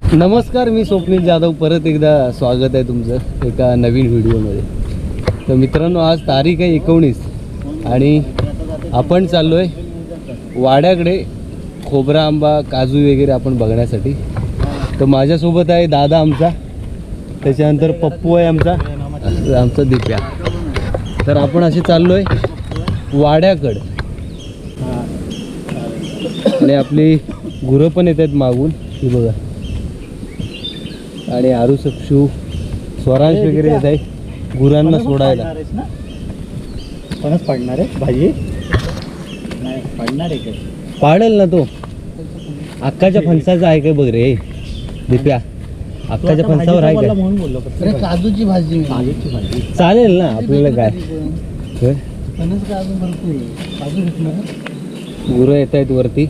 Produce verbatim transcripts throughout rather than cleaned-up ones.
नमस्कार, मी स्वप्नील जाधव. परत एकदा स्वागत आहे तुमचं एका नवीन व्हिडिओमध्ये. तर मित्रांनो, आज तारीख आहे एकोणीस आणि आपण चाललो आहे वाड्याकडे खोबरा आंबा काजू वगैरे आपण बघण्यासाठी. तर माझ्यासोबत आहे दादा आमचा, त्याच्यानंतर पप्पू आहे आमचा, आमचा दिप्या. तर आपण असे चाललो आहे वाड्याकडे आणि आपली गुरं पण येत आहेत मागून, ही बघा. आणि आरुष अक्षू स्वरांश वगैरे येत आहे गुरांना सोडायला. फणस पाडणार आहे भाजी नाही पाडणार आहे. पाडेल ना तो. अक्काच्या फणसाचा आहे काय बघ रे दिप्या, अक्काच्या फणसावर आहे का? म्हणून बोललो. काजूची भाजी, काजूची भाजी चालेल ना आपल्याला. काय फणस काजू भरपूर काजू भेटणार. गुरं येत आहेत वरती.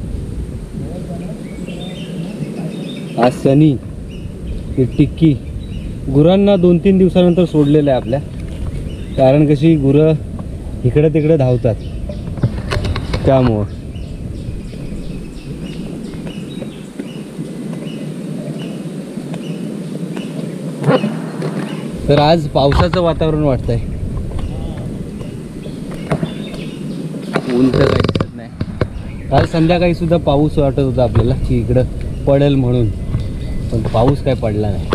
आज शनी ही टिक्की गुरांना दोन तीन दिवसानंतर सोडलेलं आहे आपल्या, कारण कशी गुरं इकडे तिकडे धावतात त्यामुळं. तर आज पावसाचं वातावरण वाटतंय. ऊन तर काही दिसत नाही. काल संध्याकाळी सुद्धा पाऊस वाटत होता आपल्याला की इकडं पडेल म्हणून, पण पाऊस काय पडला नाही.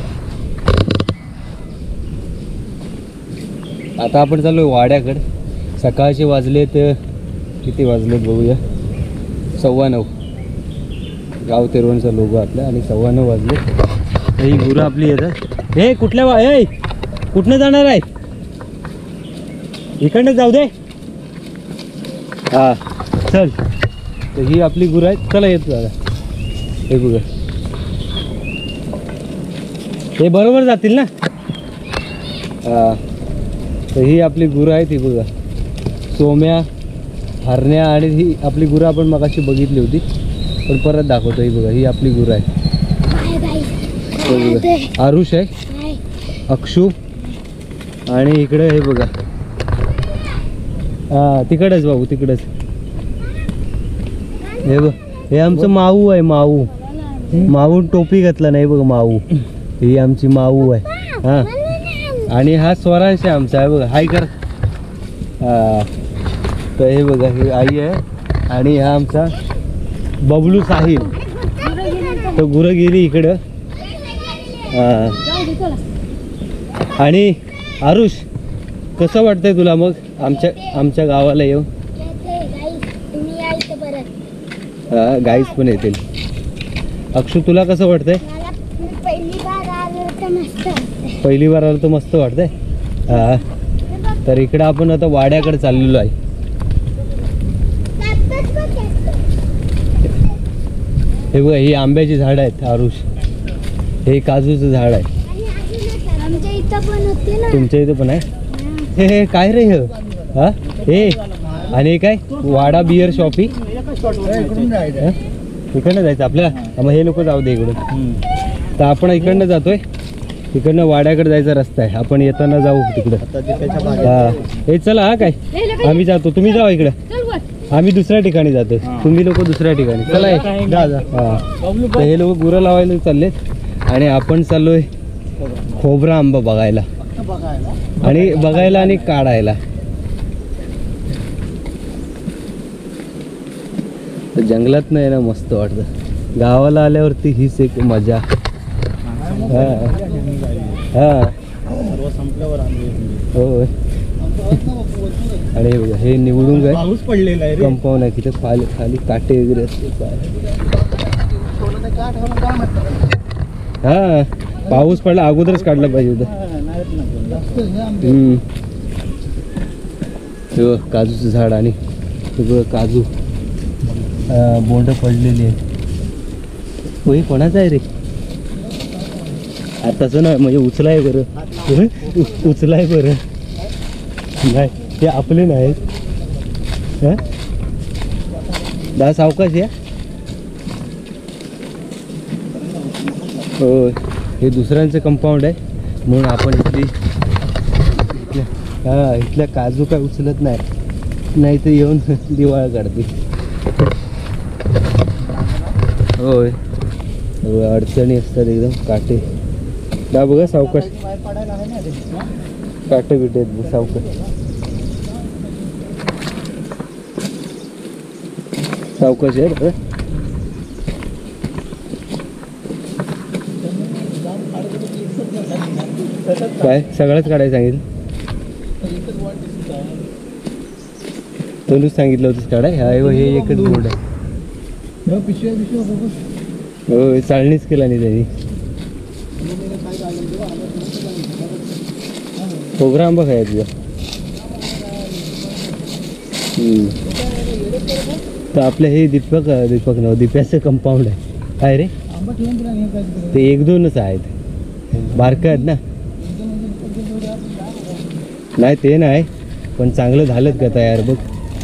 आता आपण चाललोय वाड्याकडे. सकाळचे वाजलेत किती वाजलेत बघूया, सव्वा नऊ. गाव तेरवणचा लोगो आपला आणि सव्वा नऊ वाजले. ही गुरं आपली येतात. हे कुठल्या वा ए कुठनं जाणार आहे? इकडनं जाऊ दे. हा चल. तर ही आपली गुरं आहेत. चला येतो दादा. हे बघा, हे बरोबर जातील ना. हा, तर ही आपली गुरं आहेत. ही बघा, सोम्या, हरण्या. आणि ही आपली गुरं आपण मगाशी बघितली होती, पण परत दाखवतो. ही बघा, ही आपली गुरं आहे. आरुष आहे, अक्षू, आणि इकडे हे बघा. हा तिकडच भाऊ, तिकडच. हे बघ, हे आमचं माऊ आहे. माऊ माऊ टोपी घातला नाही बघ. माऊ ही आमची माऊ आहे. हा, आणि हा स्वरांश आहे आमचा. आहे बघा, हाय कर. हा, तर हे बघा, ही आई आहे आणि हा आमचा बबलू साहिल. तर गुरं गेली इकडं. हा, आणि आरुष कसं वाटतंय तुला मग आमच्या आमच्या गावाला येऊन? हा, गाईस पण येतील. अक्षू तुला कसं वाटतंय? पहिली बार आलं तर मस्त वाटतंय. हा, तर इकडं आपण आता वाड्याकडे चाललेलो आहे. हे बघा, ही आंब्याची झाड आहेत आरुष. हे काजूचं झाड आहे. तुमच्या इथं पण आहे. हे हे काय रे हे? हा, हे आणि काय वाडा बिअर शॉपी. इकडनं जायचं आपल्याला. मग हे लोक जाऊ दे इकडून. तर आपण इकडनं जातोय. इकडनं वाड्याकडे जायचा रस्ता आहे. आपण येताना जाऊ तिकडं. हा, हे चला. हा काय, आम्ही जातो, तुम्ही जाऊ इकडं. आम्ही दुसऱ्या ठिकाणी जातो, तुम्ही लोक दुसऱ्या ठिकाणी. चला. हा, तर हे लोक गुरं लावायला चाललेत आणि आपण चाललोय खोबरा आंबा बघायला आणि बघायला आणि काढायला. जंगलात नाही ना मस्त वाटतं. गावाला आल्यावरती हीच एक मजा. हा हा हो. आणि हे निवडून पाऊस पडलेला आहे. कंपाऊंड आहे तिथे खाली खाली काटे वगैरे असते. हा, पाऊस पडला अगोदरच काढला पाहिजे होतं. हम्म, काजूचं झाड आणि सगळं काजू बोंड पडलेली आहे. होय, कोणाचं आहे रे? आताच ना, म्हणजे उचलाय बरं. उचलाय बरं. नाही, ते आपले नाहीत. हा, दहा सावकाश या. हो, हे दुसऱ्यांचं कंपाऊंड आहे म्हणून आपण इथली इथल्या हा इथल्या काजू काय उचलत नाही, नाही तर येऊन दिवाळ काढते. होय, अडचणी असतात एकदम, काटे दा बघा सावकाश, बाहेर पडायला आहे ना ते. काटे बिटे आहेत बघ, सावकाश सावकाश आहे बघा. काय सगळंच काढायला सांगितलं, तोच सांगितलं होतं काढाय. हा हे एकच बोर्ड आहे. हो, पिशव्या पिशव्या बघू. हो चाळणीच केला नाही त्यांनी. खोबरा आंबा खाय तुझा. तर आपलं हे दीपक दीपक नव दिप्याचं कंपाऊंड आहे काय रे. आंबा ठेवून तुला हे काय करायचं? ते एक दोनच आहेत, बारकं आहेत ना. नाही ते नाही, पण चांगलं झालं का तयार बघ.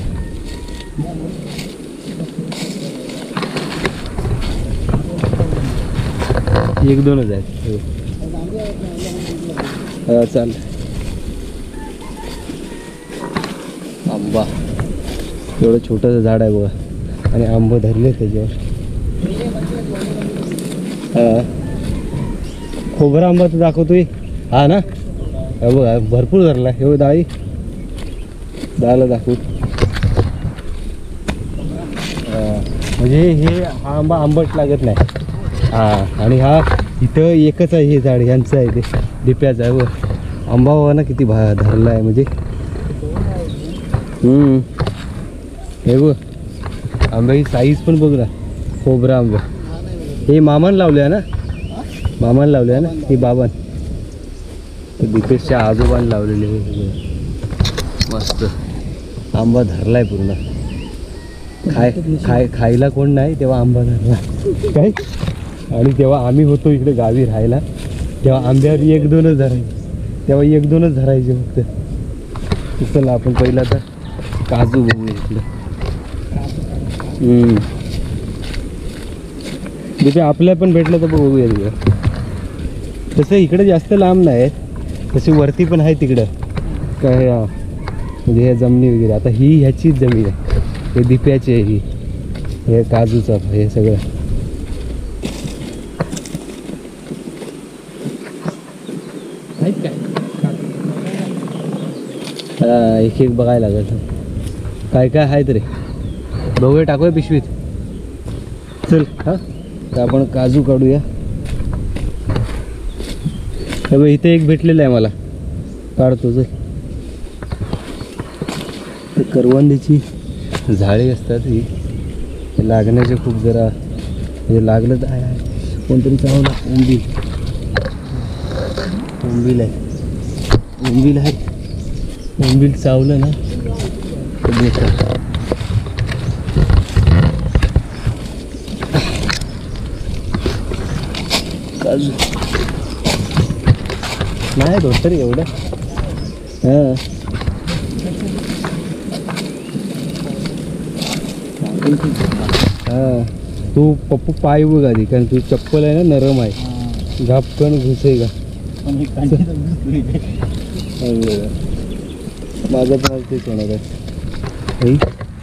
एक दोनच आहेत. हा चाल. आंबा एवढं छोटंसं झाड आहे बघा, आणि आंबे धरले त्याच्यावर. हा खोबरा आंबा तर दाखवतोय हा ना. हा बघा भरपूर धरला. हे डाळी डाळला दाखवू. म्हणजे हे हा आंबा आंबट लागत नाही. हा आणि हा इथं एकच आहे, हे झाड यांचं आहे, ते दिप्याचं आहे. व आंबा बघा ना किती भा धरला आहे म्हणजे. हम्म हे बघ आंब्याची साईज पण बघ ना. खोबरा आंबा हे मामान लावले आहे ना, मामान लावले आहे ना, हे बाबान दिपेशच्या आजोबान लावलेले. हे मस्त आंबा धरलाय पूर्ण. खाय खाय खायला कोण नाही तेव्हा आंबा धरला काय. आणि तेव्हा आम्ही होतो इकडे गावी राहायला, तेव्हा आंब्यावर एक दोनच धरायचे, तेव्हा एक दोनच धरायचे फक्त. चला आपण पहिला तर काजू बघूया इकडे. तिथे आपल्या पण भेटलं तर बघूया तिकडं. तसं इकडे जास्त लांब नाही, तशी वरती पण आहे तिकडं काय म्हणजे ह्या जमिनी वगैरे. आता ही ह्याचीच जमीन आहे, हे दिप्याची आहे ही, हे काजूचं हे सगळं. हा एक एक बघायला लागेल काय काय आहेत रे. बघूया टाकूया पिशवीत. चल हा तर आपण काजू काढूया. बघ इथे एक भेटलेलं आहे मला, काढतो. चल ते करवंदीची झाडे असतात ही, लागण्याचे खूप जरा म्हणजे लागलं तर आहे. कोणतरी चावला. उंबील उंबील आहे, उंबील आहे. उंबील चावलं ना तर बेकार. काजू नाही दोस्त रे एवढं. हां हां तू पप्पू पाय बघ आधी, कारण तू चप्पल आहे ना नरम आहे, घापकन घुसे का. माझं पण तेच होणार आहे.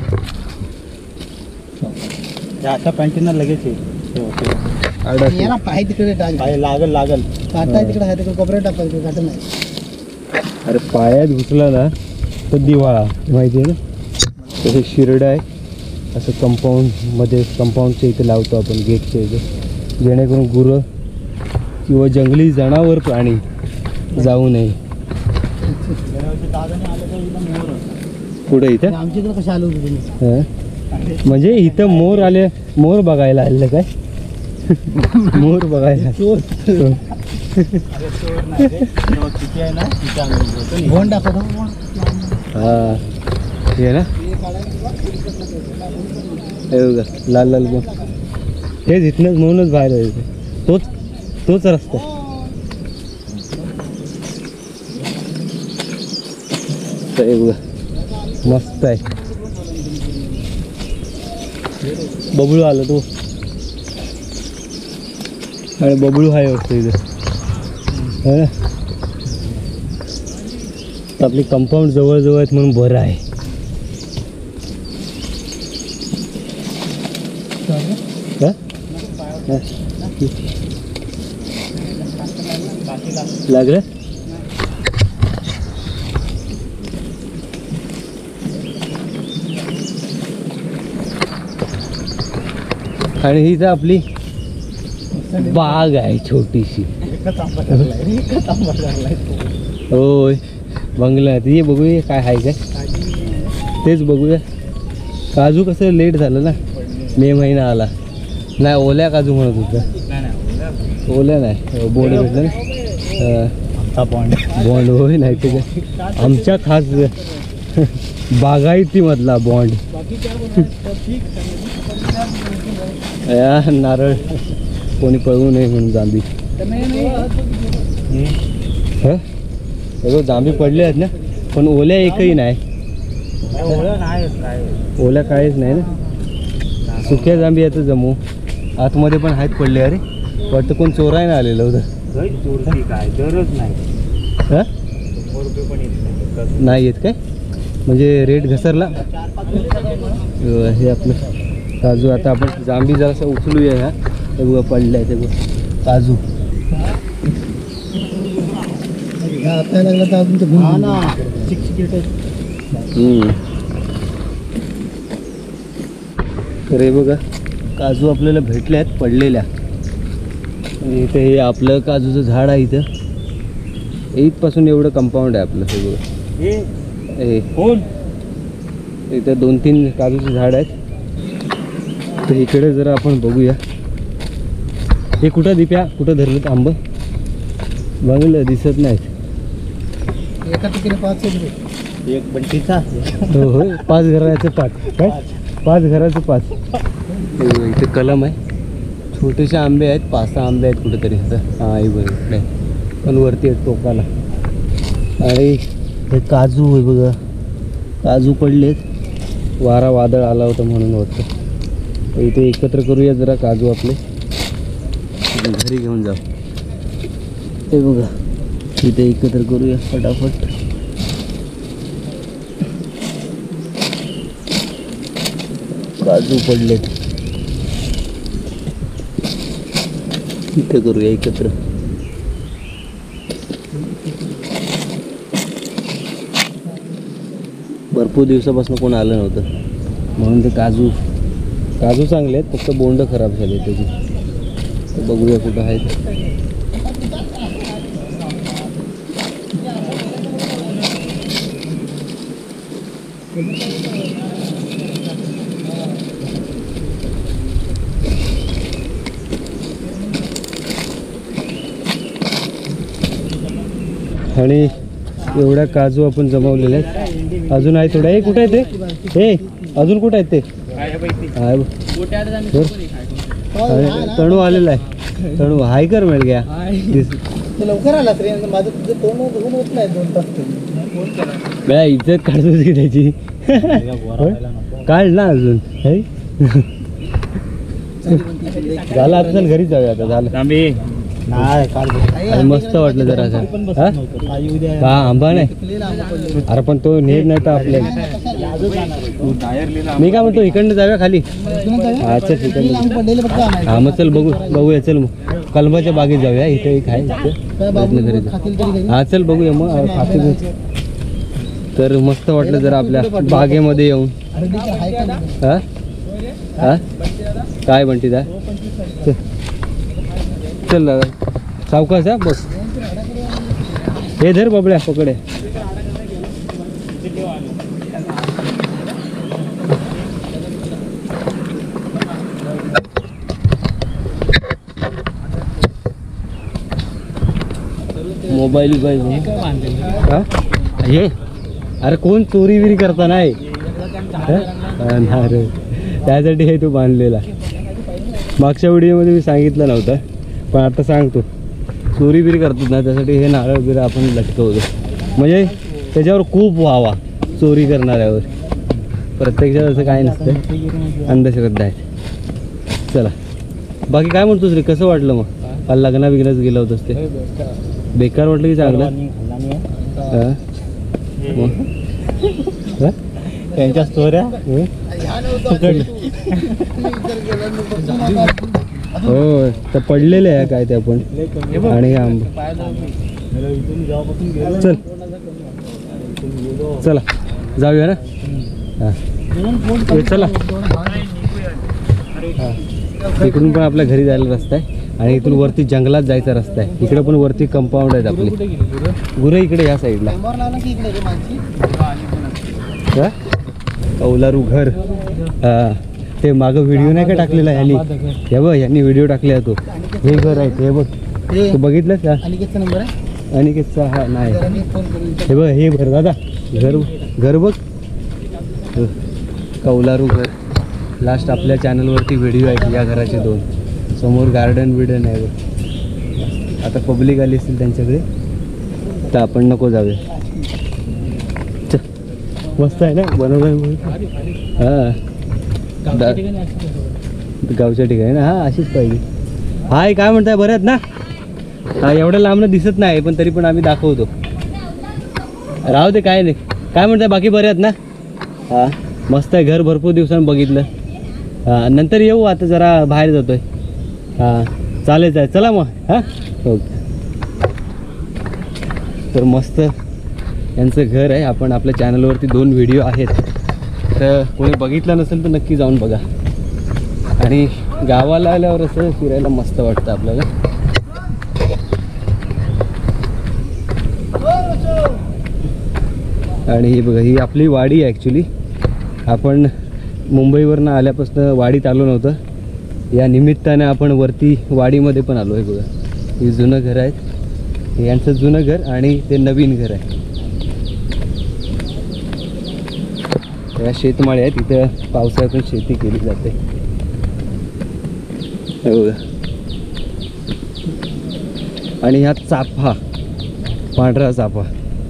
आता पॅन्टीना लगेच आडा पाय तिकडे टाक, लागल लागल काटा तिकडे आहे, तिकडे कपडे टाकायचे, काटा नाही. अरे पायात घुसला ना तर दिवाळा माहिती आहे ना. तसे शिरडं आहे असं कंपाऊंडमध्ये, कंपाऊंडच्या इथे लावतो आपण गेटच्या इथे, जेणेकरून गुरं किंवा जंगली जनावर प्राणी जाऊ नये. पुढे इथं आमच्या इकडे कशा आलो होते तुम्ही? हां म्हणजे इथं मोर आले, मोर बघायला आले काय. मोर बघायला. फोन दाखवतो. हां हे ना हे बघा लाल लाल बोन, हेच इथनंच म्हणूनच बाहेर यायचं. तोच तोच रस्ता. हे बघा मस्त आहे. बबळू आला तो, आणि बबळू आहे वाटतं इथं है ना. आपली कंपाऊंड जवळजवळ आहेत म्हणून बरं आहे. की लागलं. आणि ही तर आपली बाग आहे छोटीशी. होय बंगला. ये बघूया काय आहे काय, तेच बघूया. काजू कसं लेट झालं ना, मे महिना आला नाही. ओल्या काजू म्हणत होतं. ओल्या नाही, बोंड भेटलं ना बॉन्ड बॉन्ड होय. नाही ते काय आमच्या खास बागायती मधला बॉन्ड. या नारळ कोणी पळवू नये म्हणून जांभी. हं जांभी पडले आहेत ना, पण ओल्या एकही नाही. ओल्या काहीच नाही ना, सुक्या जांभी आता जमू. आतमध्ये पण आहेत पडले. अरे वाटतं कोण चोरायला आलेलं होतं. काय गरज नाही. हां नाही येत काय, म्हणजे रेट घसरला. हे आपलं काजू. आता आपण जांभी जरासं उचलूया. ह्या ते बघा पडलं आहे ते बघा काजू. लागला तर अजून तर हे बघा काजू आपल्याला भेटले आहेत पडलेल्या. इथे हे आपलं काजूचं झाड आहे. इथं इथपासून एवढं कंपाऊंड आहे आपलं. हे बघा हे कोण, इथं दोन तीन काजूचे झाड आहेत. तर इकडे जरा आपण बघूया. हे कुठं दिप्या कुठं धरलं आंब बघलं दिसत नाहीत. एका ठिकाणी पाच एक बंटीचा. हो होय पाच घराचं पाच काय पाच घराचं पाच. इथे कलम आहे. छोटेसे आंबे आहेत, पाच सहा आंबे आहेत कुठेतरी. हां हे बघ नाही पण वरती आहेत टोकाला. आणि हे काजू आहे बघा, काजू पडलेत. वारा वादळ आला होता म्हणून वाटतं. इथे एकत्र करूया जरा काजू आपले, घरी घेऊन जाऊ. हे बघा इथे एकत्र करूया फटाफट. काजू पडलेत, इथे करूया एकत्र. भरपूर दिवसापासून कोण आलं नव्हतं म्हणून ते काजू काजू चांगले आहेत, फक्त बोंड खराब झाले त्याची. तर बघूया कुठं आहेत. आणि एवढ्या काजू आपण जमवलेले आहेत. अजून आहे थोडं. हे कुठे आहे ते, हे अजून कुठे आहेत ते. तणू आलेला आहे. तणू हाय कर मिळ गया लवकर आला तरी माझं तुझं तोंड बघून होत नाही. दोन तास बया इज्जत काढतोस की त्याची. काढ ना अजून. झालं आता चल घरी जाऊया. आता झालं मस्त वाटलं जरा. हा आंबा नाही अरे पण तो नेट नाही तर आपल्या. मी काय म्हणतो इकडनं जाऊया खाली. हा चल इकडनं. हा मग चल बघू बघूया. चल मग कलमाच्या बागेत जाऊया. इथे एक आहे घरी. हा चल बघूया मग खाते. तर मस्त वाटलं जरा आपल्या बागेमध्ये येऊन. हा हा काय म्हणते दा. चल दादा सावकाश हा बस. हे धर बबड्या पकडे. मोबाईल पाहिजे हा हे. अरे कोण चोरी बिरी करता नाही रे, त्यासाठी हे तू बांधलेला. मागच्या व्हिडिओमध्ये मी सांगितलं नव्हतं पण आता सांगतो. चोरी बिरी करतात ना त्यासाठी हे नारळ बिरं आपण लटकवतो, म्हणजे त्याच्यावर खूप व्हावा चोरी करणाऱ्यावर. प्रत्यक्षात असं काय नसतं, अंधश्रद्धा आहे. चला बाकी काय म्हणतोस रे, कसं वाटलं मग. काल लग्ना बिग्नाच गेलं होतंस ते. बेकार वाटलं की चांगलं. हां मग त्यांच्या स्टोऱ्या हो तर पडलेले आहे काय ते आपण आणि हे आंब चल चला जाऊया ना हां हे चला हां इकडून पण आपल्या घरी जायला रस्ता आहे आणि इथून वरती जंगलात जायचा रस्ता आहे इकडे पण वरती कंपाऊंड आहेत आपली गुरं इकडे या साईडला का कौलारू घर हां ते मागं व्हिडिओ नाही का टाकलेला यांनी हे बघ यांनी व्हिडिओ टाकले तो हे घर आहे हे बघ तू बघितलंस का अनिकेतचा नंबर आहे अनिकेतचा हा नाही हे बघ हे घर दादा घर घर बघ कौलारू घर लास्ट आपल्या चॅनलवरती व्हिडिओ आहे या घराचे दोन समोर गार्डन बिर्डन आहे बघ आता पब्लिक आली असतील त्यांच्याकडे तर आपण नको जाऊया चल मस्त आहे ना बनवलं हां गावच्या ठिकाणी ना हां अशीच पाहिजे हाय काय म्हणताय बरं आहेत ना हा एवढ्या लांबनं दिसत नाही पण तरी पण आम्ही दाखवतो राहू दे काय नाही काय म्हणताय बाकी बरे आहेत ना हां मस्त आहे घर भरपूर दिवसांनी बघितलं हां नंतर येऊ आता जरा बाहेर जातोय हां चालेल चालेल चला मग हां ओके तर मस्त यांचं घर आहे आपण आपल्या चॅनलवरती दोन व्हिडिओ आहेत तर कोणी बघितलं नसेल तर नक्की जाऊन बघा आणि गावाला आल्यावर असं फिरायला मस्त वाटतं आपल्याला आणि ही बघा ही आपली वाडी आहे ॲक्च्युली आपण मुंबईवरनं आल्यापासून वाडीत आलो नव्हतं या निमित्ताने आपण वरती वाडीमध्ये पण आलो आहे बघा ही जुनं घर आहेत यांचं जुनं घर आणि ते नवीन घर आहे या शेतमाळे आहेत तिथं पावसाळ्यातून शेती केली जाते बघा आणि ह्या चाफा पांढरा चाफा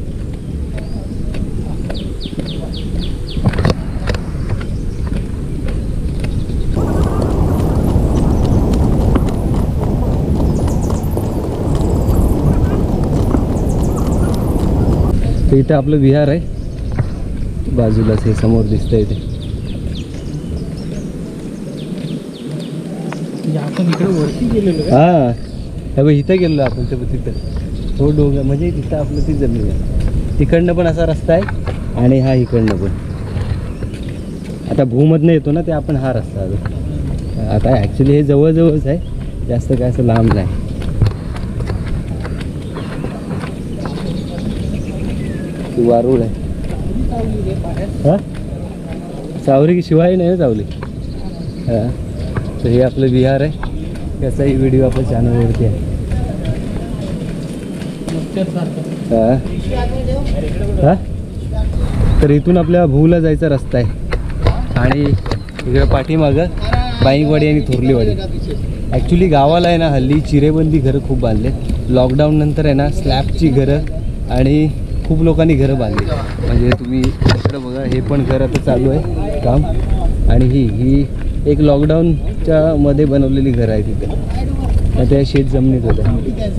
इथं आपलं विहार आहे बाजूलाच हे समोर दिसतंय ते आपण इकडे वरती गेलेलो हां हे बघ इथं गेलो आपण ते तिथं तो डोंगर म्हणजे तिथं आपलं ती जमीन आहे तिकडनं पण असा रस्ता आहे आणि हा इकडनं पण आता भूमधनं येतो ना ते आपण हा रस्ता आता ॲक्च्युली हे जवळजवळच आहे जास्त काय असं लांब नाही वारूळ आहे हां सावरी की शिवाय नाही सावली हां तर हे आपलं विहार आहे त्याचाही व्हिडिओ आपल्या चॅनलवरती आहे हां हां तर इथून आपल्या भूला जायचा रस्ता आहे आणि इकडे पाठीमागं बाईंगवाडी आणि थोरलीवाडी ॲक्च्युली गावाला आहे ना हल्ली चिरेबंदी घरं खूप बांधले लॉकडाऊन नंतर आहे ना स्लॅबची घरं आणि खूप लोकांनी घरं बांधली म्हणजे तुम्ही इकडं बघा हे पण घर आता चालू आहे काम आणि ही ही एक लॉकडाऊनच्या मध्ये बनवलेली घरं आहे तिथे त्या शेत जमिनीत होत्या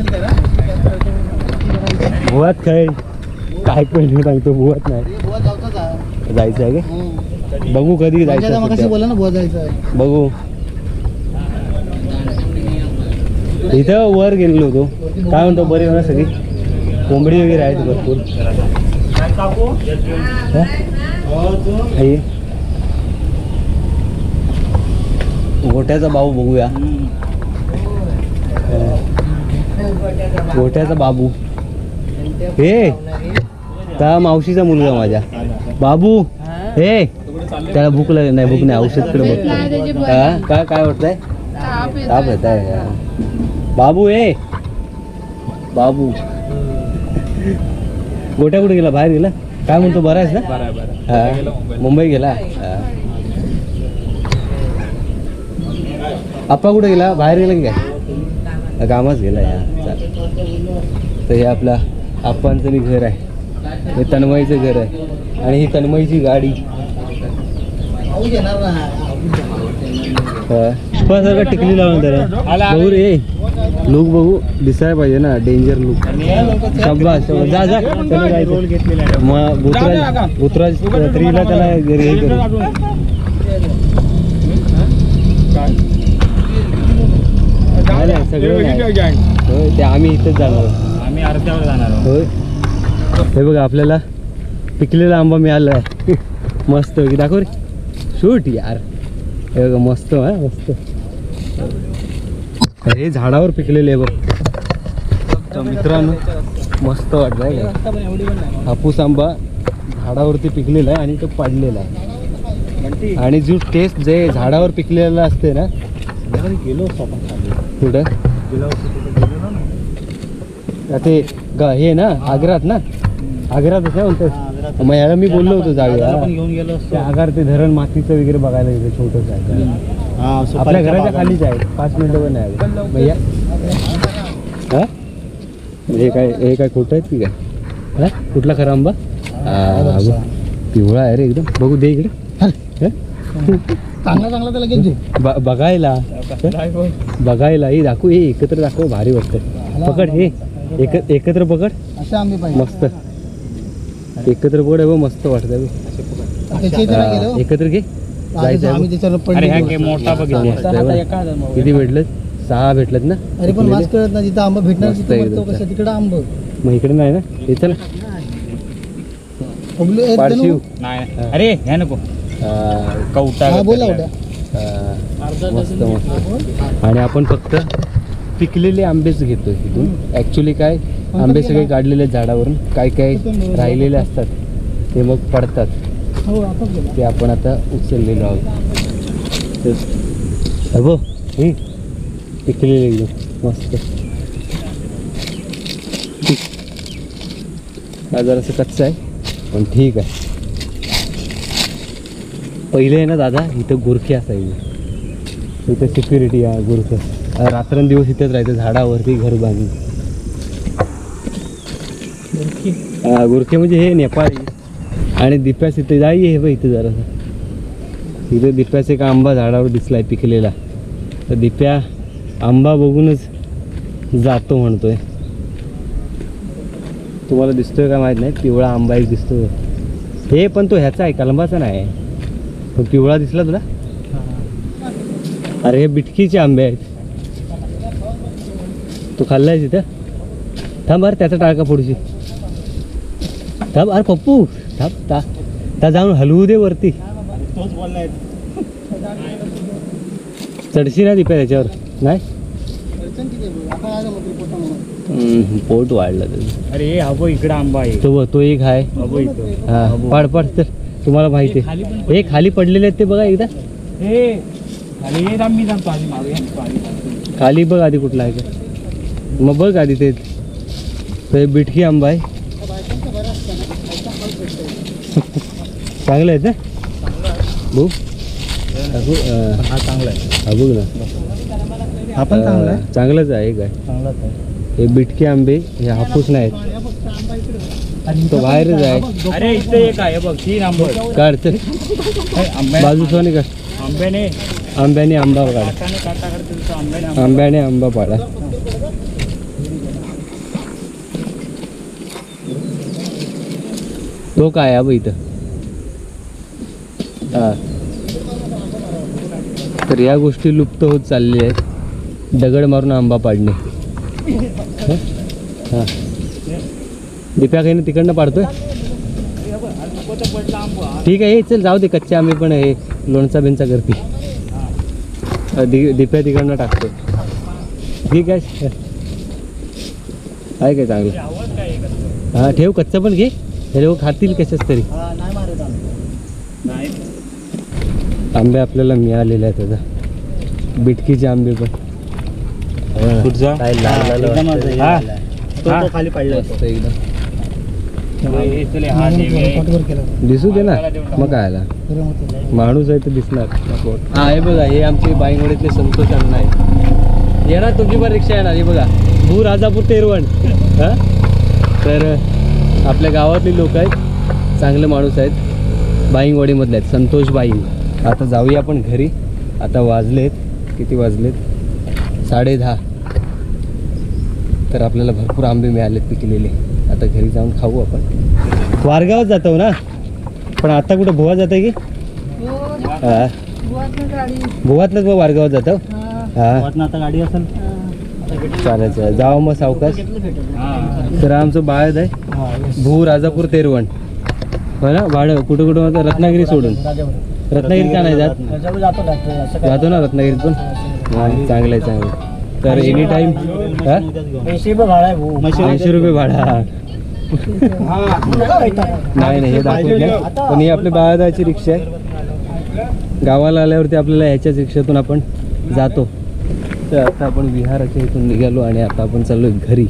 भुवात काय काय पण सांगतो भुवात नाही जायचं आहे का बघू कधी जायचं बोला ना बुवा जायचं आहे बघू इथं वर गेलेलो होतो काय म्हणतो बरे होणार सगळी कोंबडी वगैरे आहेत भरपूर गोट्याचा भाऊ बघूया गोट्याचा बाबू हे त्या मावशीचा मुलगा माझ्या बाबू हे त्याला भूक लागली नाही भूक नाही औषधकडे बघतो हा काय काय वाटतंय ताप येत आहे बाबू हे बाबू गोट्या कुठे गेला बाहेर गेला काय म्हणतो बरा आहेस ना हा मुंबई गेला हा आप्पा कुठे गेला बाहेर गेला की काय कामच गेला या चाल तर हे आपला आप्पांचं बी घर आहे हे तन्मयीचं घर आहे आणि ही तन्मयीची गाडी सारखं टिकली लावून त्याला बघू रे लुक बघू दिसायला पाहिजे ना डेंजर लुक शाबास जा जा मग भूतराज भूतराज त्रीला त्याला हे करू नाही नाही, सगळं नाही. होय ते आम्ही इथेच जाणार आहोत. आम्ही अर्ध्यावर जाणार आहोत. होय हे बघा आपल्याला पिकलेला आंबा मिळाला आहे. मस्त की दाखव रे शूट यार. हे बघा मस्त हा मस्त. हे झाडावर पिकलेले आहे बघ. तर मित्रांनो मस्त वाटलंय का हापूस आंबा झाडावरती पिकलेला आहे आणि तो पडलेला आहे. आणि जो टेस्ट जे झाडावर पिकलेला असते ना गेलो कुठं ते ग- हे ना आग्रात ना आग्रातच आहे म्हणतात. मग याला मी बोललो होतो जाऊया. घेऊन गेलो ते आगार ते धरण मातीचं वगैरे बघायला गेलं छोटंच आहे. आपल्या घराच्या खालीच आहे. पाच मिनिटं पण नाही भैया. हा हे काय हे काय खोटं आहेत की काय? हा कुठला खरा आंबा? हा बघ. पिवळा आहे रे एकदम. बघू दे इकडे. हं? चांगला चांगला तर लगेच ब- बघायला बघायला हे दाखवू. हे एकत्र दाखव भारी वाटतं. पकड हे एक एकत्र पकड. असे आंबे पाहिजे. मस्त एकत्र पकड आहे बघ. मस्त वाटतं त्याच्या इथे नाही गेलो. एकत्र घे. जायचं आहे आम्ही बघ. त्याच्यावर अरे ह्या पडलो. काय मोठा बघितला. मस्त आहे बघ. किती भेटलं? सहा भेटलं ना. अरे पण मास्क कळत नाही जिथं आंबा भेटणार मस्त तिथं एकदम. म्हणतो कसं तिकडं आंब मग इकडे नाही ना. हे चला बबलू, ए, पारशिव. धनु. नाही अरे ह्या नको हा, कवटा हा बोला उद्या. हा, मस्त मस्त. आणि आपण फक्त पिकलेले आंबेच घेतो इथून. ॲक्च्युली काय आंबे सगळे काढलेले आहेत झाडावरून. काय काय राहिलेले असतात ते मग पडतात. हो आताच गेला. ते आपण आता उचललेलो आहोत. तर अबो हे पिकलेले एकदम मस्त. हा जरासं कच्चा आहे पण ठीक आहे. पहिले आहे ना दादा इथं गुरखे असायचे. इथं सिक्युरिटी आहे गुरखं. रात्रंदिवस इथंच राहायचं झाडावरती घर बांधून. हा गुरखे म्हणजे हे नेपाळी. आणि दिप्यास इथे जाई हे बघ इथं जरासं. इथं दिप्यास एक आंबा झाडावर दिसलाय पिकलेला. तर दिप्या आंबा बघूनच जातो म्हणतोय. तुम्हाला दिसतोय का माहीत नाही. पिवळा आंबा एक दिसतोय. हे पण तो ह्याचा आहे कलंबाचा नाही. पण पिवळा दिसला तुला? अरे हे बिटकीचे आंबे आहेत. तू खाल्लाय तिथं? थांब अरे त्याचा टाळका फोडशी. थांब अरे पप्पू थांब. ता ता जाऊन हलवू दे वरती. तोच बोललाय. चढशी ना दिप्या त्याच्यावर नाही. अडचण किती आहे बघ. आता आलं मग पोटामध्ये. हम्म, पोट वाढलं त्याचं. अरे हा बघ इकडे आंबा आहे. तो तो एक आहे. अबो इथं. हा पाड पाड तर तुम्हाला माहिती खाली पण आहे. हे खाली पडलेले आहेत ते बघा एकदा. हे खाली ये मी जाणतो आधी मारूया पाणी. खाली बघ आधी कुठला आहे का. मग बघ आधी ते. तर हे बिटकी आंबा आहे. बायकांचं बरं असतं ना. बायका फळ भेटतं. चांगलं आहेत ना भाऊ. अबू, अं, हा चांगला आहे. हा बघ ना. हा पण चांगला आहे. अं, चांगलंच आहे काय. चांगलाच आहे. हे बिटके आंबे हे हापूस नाहीत. हा फक्त आंबा इकडे. तो बाहेरच आहे. अरे इथे एक आहे बघ तीन आंबे. काढ तर आंब्या बाजूचा का आंब्याने आंब्याने आंबा काढ. काटाने काटा करतो आंब्याने आंबा. आंब्याने आंबा पाडा. तो काय आहे बघ इथं. हा तर या गोष्टी लुप्त होत चाललेल्या आहेत. दगड मारून आंबा पाडणे. हं? हा दिप्या काही तिकडनं पाडतोय. ठीक आहे. हे चल जाऊ दे. कच्चे आम्ही पण हे लोणचा बिंचा करते. दि दिप्या तिकडनं टाकतो. ठीक आहे. आहे काय चांगलं. हां ठेव. कच्चं पण घे. हे लोक खातील कशाच तरी. हा, नाही मारत आंबे. नाही आंबे आपल्याला मिळालेले आहेत आता. बिटकीचे आंबे पण. कुठचा? काय लाल लाल एकदम वाटतंय. असं हा. हे झालंय. तो तो खाली पडला मस्त एकदम. हे चले हा देव आहे. पोटभर केलं. दिसू दे ना. मग काय आला बरं होतं. माणूस आहे तर दिसणार. हा हे बघा हे आमचे बाईंगवडीतले संतोष अण्णा आहेत. येणार तुमची पण रिक्षा येणार. हे बघा भू राजापूर तेरवण. हां तर आपल्या गावातली लोक आहेत. चांगले माणूस आहेत. बाईंगवाडीमधले आहेत. संतोष बाईंग. आता जाऊया आपण घरी. आता वाजलेत किती वाजलेत साडे दहा. तर आपल्याला भरपूर आंबे मिळालेत पिकलेले. आता घरी जाऊन खाऊ आपण. वारगावात जातो ना. पण आता कुठं भुवा जात आहे की हां भुवातलंच मग वारगावात जातो. हां आता गाडी असेल. चालेल चालेल जावं मग सावकाश. तर आमचं बाळद आहे भू राजापूर तेरवण हो ना भाडं कुठं कुठं होतं रत्नागिरी सोडून. रत्नागिरी का नाही जात जातो ना रत्नागिरीत पण. हा चांगलं आहे चांगलं. तर एनी टाइम ऐंशी रुपये भाडा आहे भाऊ. ऐंशी रुपये भाडा. नाही नाही हे दाखवत नाही पण ही आपली बाळदाची रिक्षा आहे. गावाला आल्यावरती आपल्याला ह्याच्याच रिक्षातून आपण जातो. तर आता आपण विहाराच्या इथून निघालो आणि आता आपण चाललोय घरी.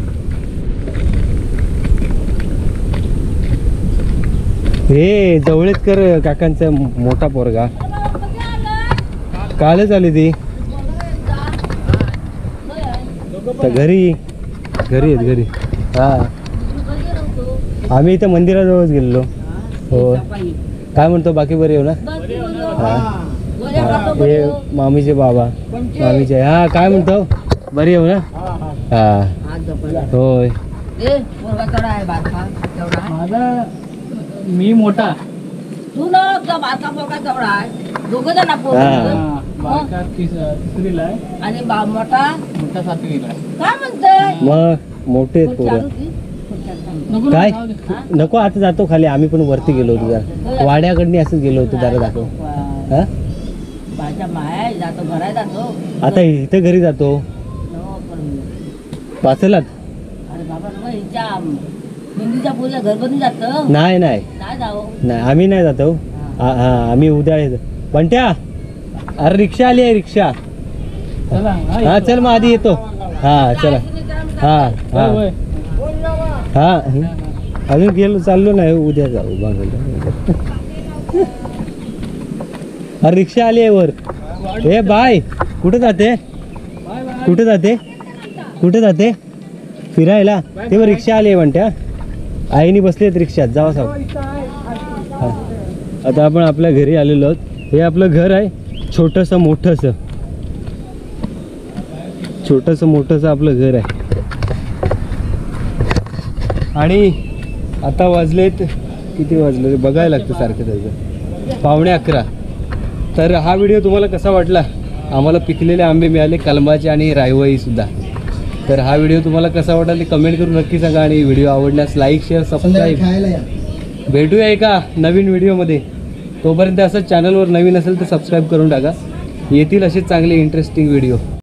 हे जवळेतकर काकांचा मोठा पोरगा कालच आली ती. तर घरी घरी आहेत घरी. हा आम्ही इथं मंदिराजवळच गेलेलो. हो काय म्हणतो बाकी बरे येऊ ना. हा हे मामीचे बाबा मामीचे हा काय म्हणतो बरी येऊ ना. हा होय माझा मी मोठा तू ना बारका पोरगा केवढा आहे दोघं जण हा. बारका तिस- तिसरीला आहे आणि बा मोठा मोठा सातवीला आहे. काय म्हणतोय मग मोठे आहेत पोरं. नको काय ना, जाऊ दे. नको आता जातो खाली. आम्ही पण वरती गेलो होतो जरा वाड्याकडनी असंच गेलो होतो जरा दाखव. हा माझ्या माया जातो घरात जातो आता इथं घरी जातो हो, पण- पाचलात. अरे बाबा मग हिच्या मेंदीच्या पूजा घर बनून जातं नाही नाही काय जावं नाही आम्ही नाही जातो. हा हा आम्ही उद्या येतो. पण त्या अरे रिक्षा आली आहे रिक्षा. चला हा, हा चल मग आधी येतो. हा चला हा हा होय, होय. हा अजून गेलो चाललो नाही उद्या जाऊ बघायला. अरे रिक्षा आली आहे वर. ए बाय कुठे जाते कुठे जाते कुठे जाते फिरायला. ते वर रिक्षा आली आहे म्हणत्या. आईने बसले आहेत रिक्षात जावा साव. हा आता आपण आपल्या घरी आलेलो आहोत. हे आपलं घर आहे छोटंसं मोठंसं छोटंसं मोठंसं आपलं घर आहे. आणि आता वाजलेत किती वाजले बघायला लागतं सारखं त्याचं पावणे अकरा. तर हा व्हिडिओ तुम्हाला कसा वाटला. आम्हाला पिकलेले आंबे मिळाले कलमाचे आणि रायवई सुद्धा. तर हा व्हिडिओ तुम्हाला कसा वाटला ते कमेंट करून नक्की सांगा. आणि व्हिडिओ आवडल्यास लाईक शेअर सबस्क्राईब. खायला या. भेटूया एका नवीन व्हिडिओमध्ये. तोपर्यंत असं चॅनलवर नवीन असेल तर सबस्क्राईब करून टाका. येतील असेच चांगले इंटरेस्टिंग व्हिडिओ.